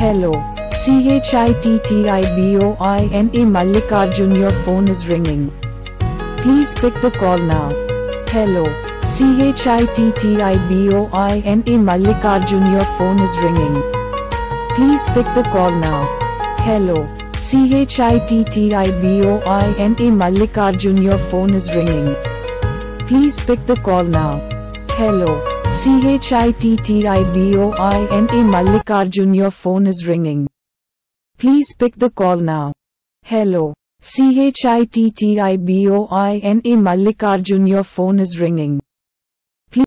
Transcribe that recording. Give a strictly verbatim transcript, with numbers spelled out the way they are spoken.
Hello. C H I T T I B O I N A Mallikarjun, your phone is ringing. Please pick the call now. Hello. C H I T T I B O I N A Mallikarjun, your phone is ringing. Please pick the call now. Hello. C H I T T I B O I N A Mallikarjun, your phone is ringing. Please pick the call now. Hello. C H I T T I B O I N A Mallikarjun, your phone is ringing. Please pick the call now. Hello. C H I T T I B O I N A Mallikarjun, your phone is ringing.